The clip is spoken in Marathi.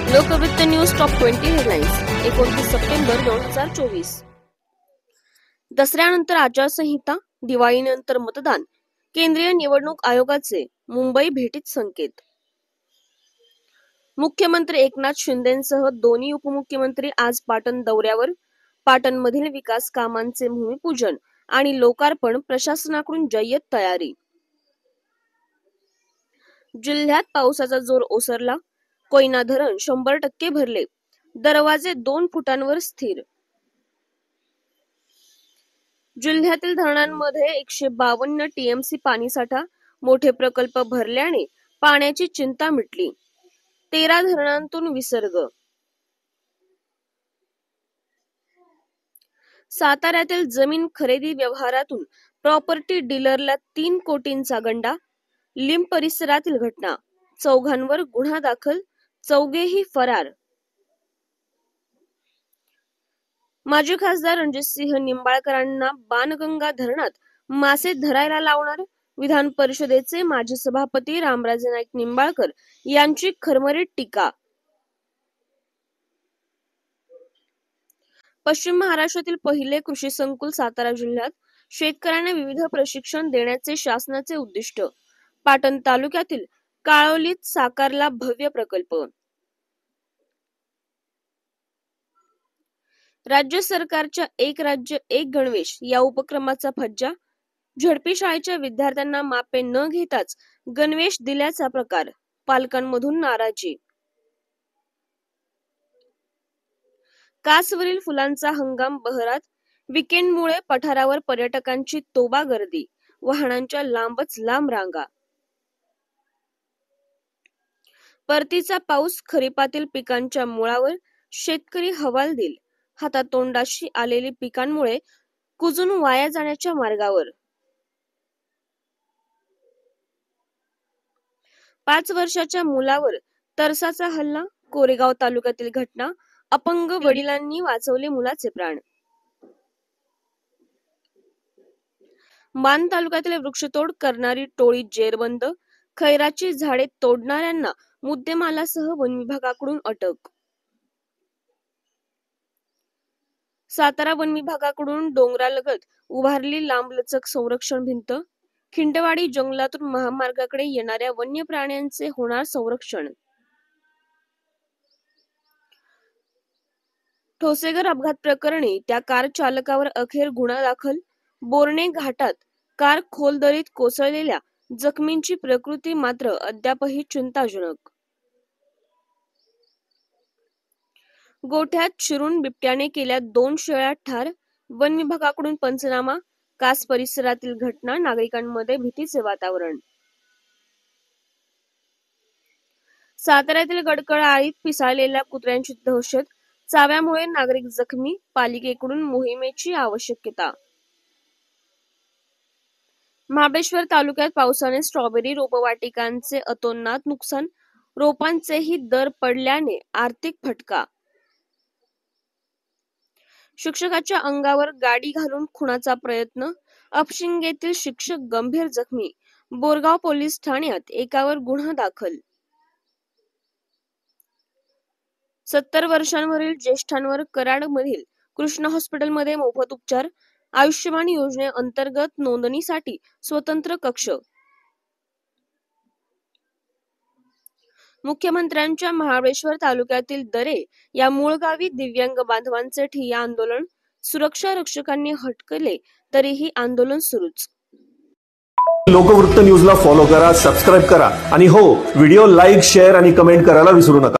लोकवृत्त न्यूज टॉप 20 हेडलाईन्स 29 सप्टेंबर 2024. दसऱ्यानंतर आचारसंहिता, दिवाळीनंतर मतदान, केंद्रीय निवडणूक आयोगाचे मुंबई भेटीत संकेत. मुख्यमंत्री एकनाथ शिंदेंसह दोन्ही उपमुख्यमंत्री आज पाटण दौऱ्यावर. पाटणमधील विकास कामांचे भूमिपूजन आणि लोकार्पण, प्रशासनाकडून जय्यत तयारी. जिल्ह्यात पावसाचा जोर ओसरला. कोयना धरण 100% भरले. दरवाजे 2 फुटांवर स्थिर. जिल्ह्यातील धरणांमध्ये 152 टीएमसी पाणीसाठा. मोठे प्रकल्प भरल्याने पाण्याची चिंता मिटली. 13 धरणांतून विसर्ग. साताऱ्यातील जमीन खरेदी व्यवहारातून प्रॉपर्टी डीलरला 3 कोटींचा गंडा. लिंब परिसरातील घटना. चौघांवर गुन्हा दाखल, चौघेही फरार. माजी खासदार रणजितसिंह निंबाळकरांना बाणगंगा धरणात मासे धरायला लावणार. विधान परिषदेचे माजी सभापती रामराजे नाईक निंबाळकर यांची खरमरीत टीका. पश्चिम महाराष्ट्रातील पहिले कृषी संकुल सातारा जिल्ह्यात. शेतकऱ्यांना विविध प्रशिक्षण देण्याचे शासनाचे उद्दिष्ट. पाटण तालुक्यातील काळोलीत साकारला भव्य प्रकल्प. राज्य सरकारच्या एक राज्य एक गणवेश या उपक्रमाचा फज्जा. झडपी शाळेच्या विद्यार्थ्यांना मापे न घेताच गणवेश दिल्याचा प्रकार. पालकांमधून नाराजी. कासवरील फुलांचा हंगाम बहरात. वीकेंडमुळे पठारावर पर्यटकांची तोबा गर्दी. वाहनांच्या लांबच लांब रांगा. परतीचा पाऊस खरीपातील पिकांच्या मुळावर. शेतकरी हवालदिल. हातातोंडाशी आलेली पिकांमुळे कुजून वाया जाण्याच्या मार्गावर. 5 वर्षाच्या मुलावर तरसाचा हल्ला. कोरेगाव तालुक्यातील घटना. अपंग वडिलांनी वाचवले मुलाचे प्राण. मान तालुक्यातील वृक्षतोड करणारी टोळी जेरबंद. खैराची झाडे तोडणाऱ्यांना मुद्देमालासह वन विभागाकडून अटक. सातारा वन विभागाकडून डोंगरालगत उभारली लांबलचक संरक्षण भिंत. खिंडवाडी जंगलातून महामार्गाकडे येणाऱ्या वन्य प्राण्यांचे होणार संरक्षण. ठोसेघर अपघात प्रकरणी त्या कार चालकावर अखेर गुन्हा दाखल. बोर्णे घाटात कार खोल दरीत कोसळलेल्या जखमींची प्रकृती मात्र अद्यापही चिंताजनक. गोठ्यात शिरून बिबट्याने केल्या 2 शेळ्या ठार. वन विभागाकडून पंचनामा. कास परिसरातील घटना. नागरिकांमध्ये भीतीचे वातावरण. साताऱ्यातील गडकळाळीत पिसाळलेल्या कुत्र्यांची दहशत. चाव्यामुळे नागरिक जखमी. पालिकेकडून मोहिमेची आवश्यकता. महाबळेश्वर तालुक्यात पावसाने स्ट्रॉबेरी रोपवाटिकांचे अतोनात नुकसान. रोपांचेही दर पडल्याने आर्थिक फटका. शिक्षकाच्या अंगावर गाडी घालून खुनाचा प्रयत्न. अपशिंगेतील शिक्षक गंभीर जखमी. बोरगाव पोलीस ठाण्यात एकावर गुन्हा दाखल. 70 वर्षांवरील ज्येष्ठांवर कराडमधील कृष्णा हॉस्पिटलमध्ये मोफत उपचार. आयुष्यमान योजनेअंतर्गत नोंदणीसाठी स्वतंत्र कक्ष. मुख्यमंत्र्यांच्या महाबळेश्वर तालुक्यातील दरे या मूळ गावी दिव्यांग बांधवांचे ठिय्या आंदोलन. सुरक्षा रक्षकांनी हटकले तरीही आंदोलन सुरूच. लोकवृत्त न्यूजला फॉलो करा, सबस्क्राईब करा आणि हो, व्हिडिओ लाईक, शेअर आणि कमेंट करायला विसरू नका.